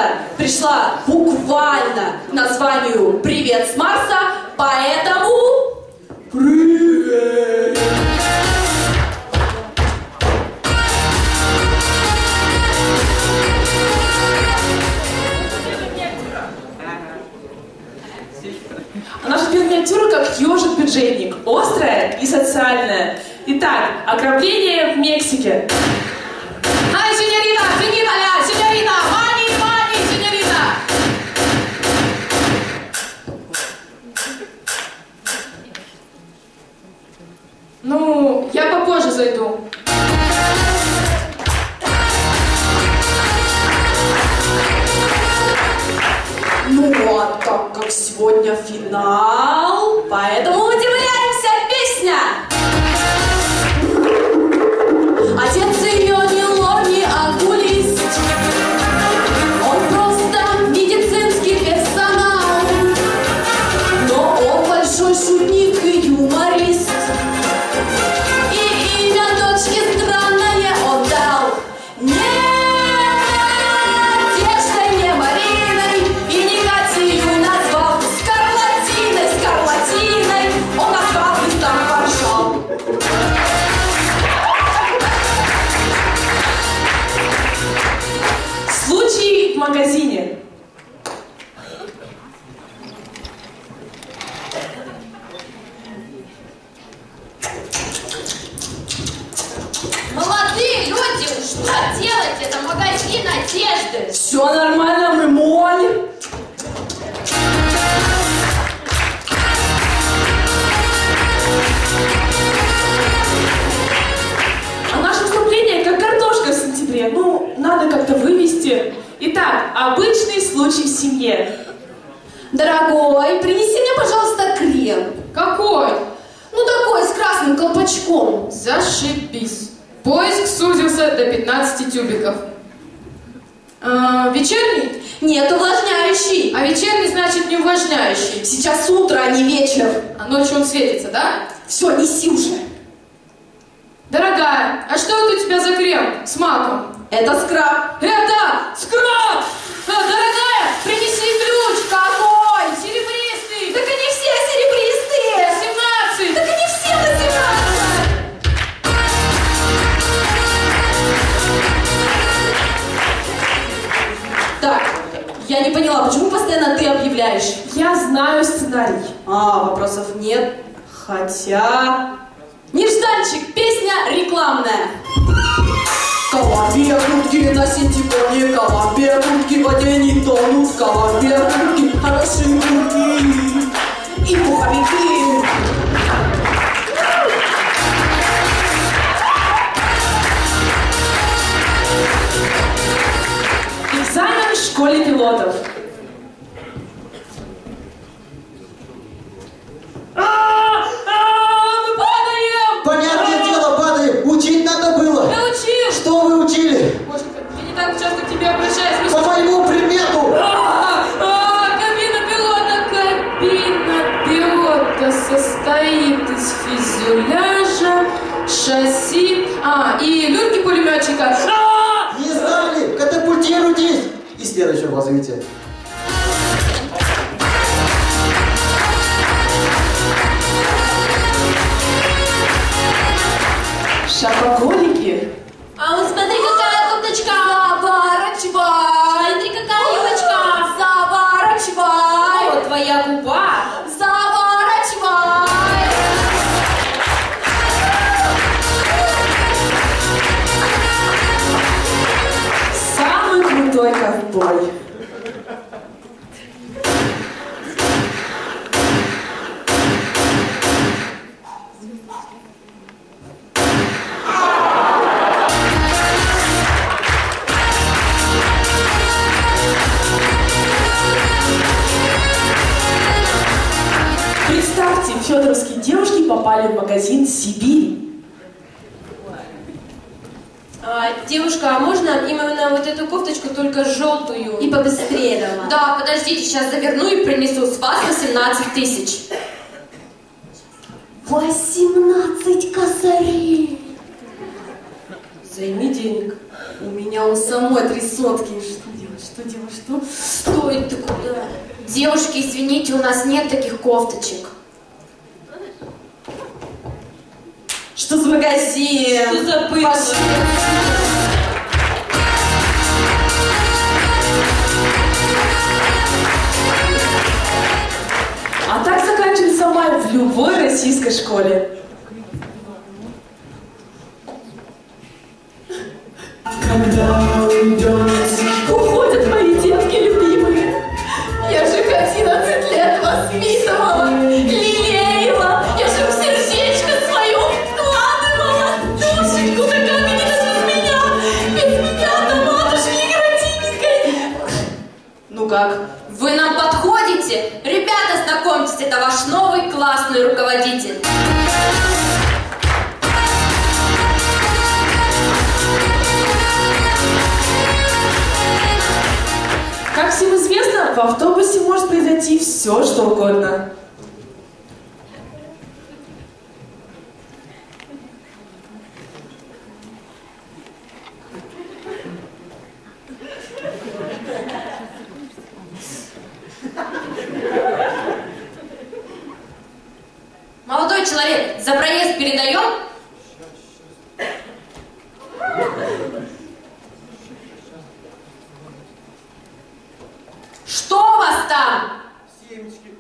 пришла буквально к названию «Привет с Марса», поэтому... Привет! А наша миниатюра как ежик-бюджетник, острая и социальная. Итак, ограбление в Мексике. Ай, сеньорита, финита, сеньорита, мани, сеньорита! Ну, я попозже зайду. Ну, а так как сегодня финал, поэтому удивляемся, песня! Отец ее не лор, не окулист, он просто медицинский персонал, но он большой шутник и юморист, и имя дочки странное он дал. Случай в магазине. Молодые люди, что делать? Это магазин одежды. Все нормально, мы молим. А наше вступление как картошка в сентябре. Ну, надо как-то вывести. Итак, обычный случай в семье. Дорогой, принеси мне, пожалуйста, крем. Какой? Ну, такой, с красным колпачком. Зашибись. Поиск сузился до 15 тюбиков. Вечерний? Нет, увлажняющий. А вечерний значит не увлажняющий. Сейчас утро, а не вечер. А ночью он светится, да? Все, неси уже. Дорогая, а что это у тебя за крем с маком? Это скраб. Это скраб! Дорогая, принеси ключ! Какой? Серебристый! Так они все серебристые. 17! Так они все на 17. Так, я не поняла, почему постоянно ты объявляешь? Я знаю сценарий. Вопросов нет. Хотя... Нежданчик, песня рекламная. Колобе куртки на синтепоне, колобе куртки в воде не тонут, колобе куртки, хорошие куртки и пуховики. Экзамен в школе пилотов. Мы падаем! Понятное дело, падаем. Учить надо было. Я учил! Что вы учили? Боженька, я не так часто к тебе обращаюсь. По моему предмету. Кабина пилота состоит из фюзеляжа, шасси, и люльки пулеметчика. Не знали? Катапультируйтесь. И следующее развитие. Шапоголики. А вот смотри, какая кофточка. Заворачивай. Смотри, какая юбочка. Заворачивай. Вот твоя губа. Заворачивай. Самый крутой ковбой. Представьте, федоровские девушки попали в магазин «Сибирь». Девушка, а можно именно вот эту кофточку, только желтую? И побыстрее давай. Да, подождите, сейчас заверну и принесу. С вас 18 тысяч. 18 косарей. Займи денег. У меня у самой 3 сотки. Что делать? Что делать, что? Стой, ты куда? Девушки, извините, у нас нет таких кофточек. Что за магазин? Что за быдло? А так заканчивается май в любой российской школе. Когда уходят мои детки любимые, Я же их 11 лет воспитывала, лелеяла, я же в сердечко свою вкладывала. Душечку, да как они без меня? Без меня-то матушки родименькой. ну как? Вы нам подходите? Ребята, знакомьтесь, это ваш новый классный руководитель. Как всем известно, в автобусе может произойти все, что угодно. Молодой человек, за проезд передаем? Что у вас там? Семечки.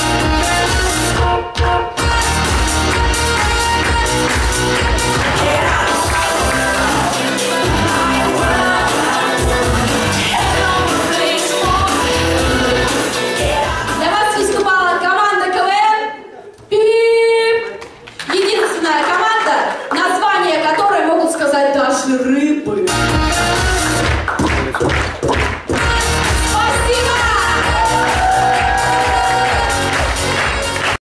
Для вас выступала команда КВН «Пип». Единственная команда, название которой могут сказать даже рыбы.